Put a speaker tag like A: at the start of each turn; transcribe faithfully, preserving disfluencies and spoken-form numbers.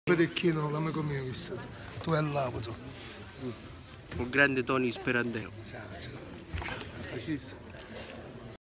A: Perecchino, l'amico mio che sei. Tu è l'auto.
B: Un grande Tony Sperandeo.
A: Ciao, ciao. Facista.